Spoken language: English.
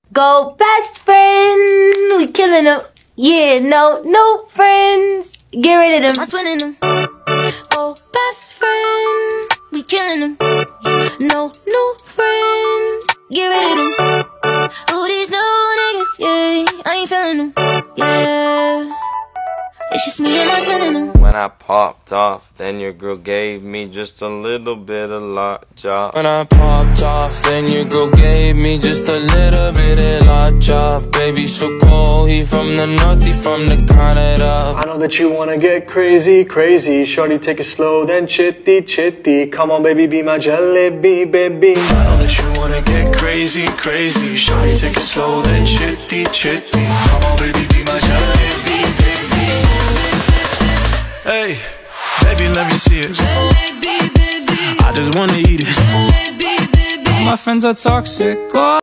Go best friend, we killing them. Yeah, no new friends, get rid of them. I'm twinning them. Go best friend, we killing them. No new friends, get rid of them. Who these new niggas, yeah, I ain't feeling them, yeah. It's just me and I'm twinning them. When I popped off, then your girl gave me just a little bit of lockjaw. When I popped off, then your girl gave me just a little bit of lockjaw. Baby so cold, he from the north, he from the Canada. I know that you wanna get crazy, crazy. Shorty, take it slow, then chitty, chitty. Come on, baby, be my jalebi, baby. I know that you wanna get crazy, crazy. Shorty, take it slow, then chitty, chitty. Come on, baby, be my jalebi, baby. Hey, baby, let me see it. I just wanna eat it. All my friends are toxic.